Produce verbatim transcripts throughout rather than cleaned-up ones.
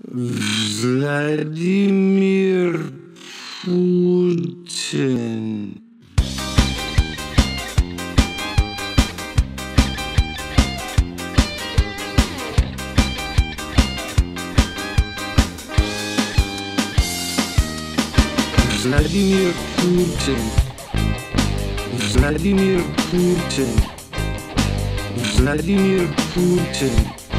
Vladimir Putin. Vladimir Putin. Vladimir Putin. Vladimir Putin.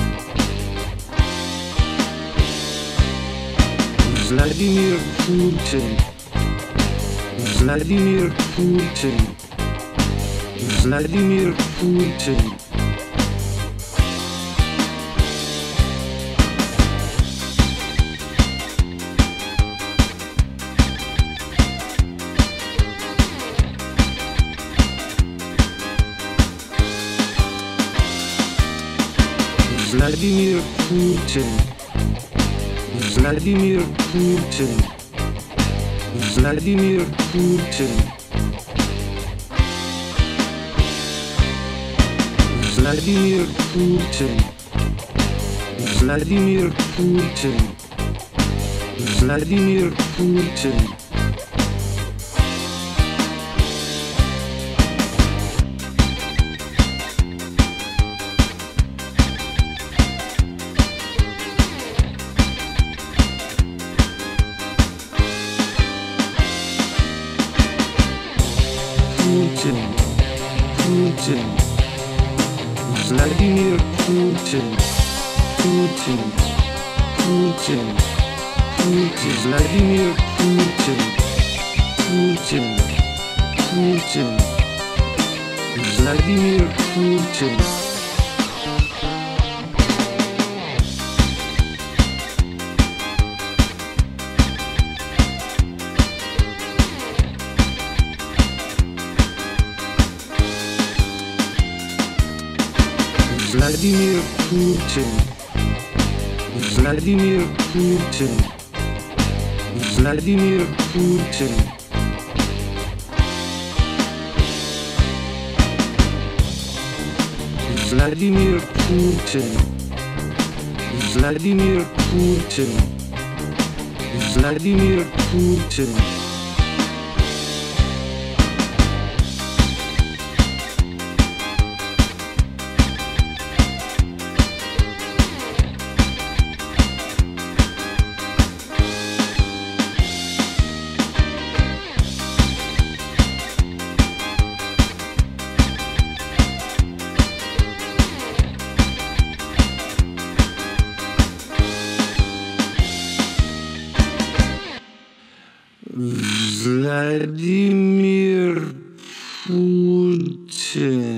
Vladimir Putin. Vladimir Putin. Vladimir Putin. Vladimir Putin. Vladimir Putin. Vladimir Putin. Vladimir Putin. Vladimir Putin. Vladimir Putin. Putin, Putin, Vladimir Putin, Putin, Putin, Putin, Vladimir Putin, Putin, Putin, Vladimir Putin. Vladimir Putin. Vladimir Putin. Vladimir Putin. Vladimir Putin. Vladimir Putin. Vladimir Putin. Vladimir Putin.